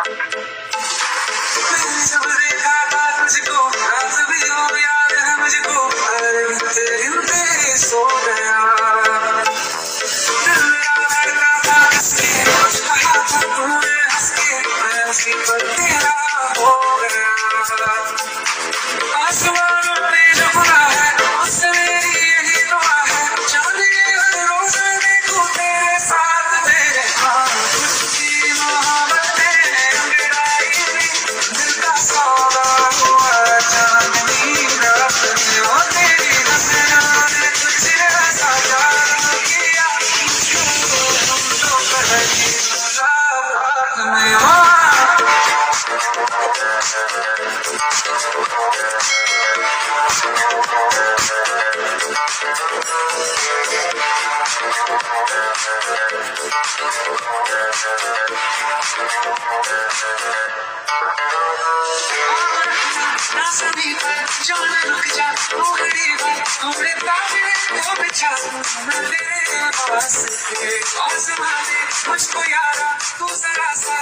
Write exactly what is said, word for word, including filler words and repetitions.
मैंने जब देखा था तुझको, रात भी वो याद है मुझको, हर तेरे तेरे सो गया। दिल मेरा धड़का था किसके, कुछ कहा था तूने हंस के, मैं उसी पर तेरा हो गया। आसमान पे जो खुला है उससे मेरी यही दुआ है, चांद ये हर रोज देखूं तेरे साथ तेरे। हाँ तुझकी मोहब्बत ने अंगड़ाई भी, दिल का सौदा हुआ चांदनी रात में। ओ तेरी नजरों ने तुझे ऐसा जादू किया, तुम तो कहीं मुलाकात में हो। ना सभी पर जान रुक जा, थोड़ी बार थोड़े तारे तो बिछा, मैं तेरे वास्ते आसमां में मुझको यारा तू जरा सा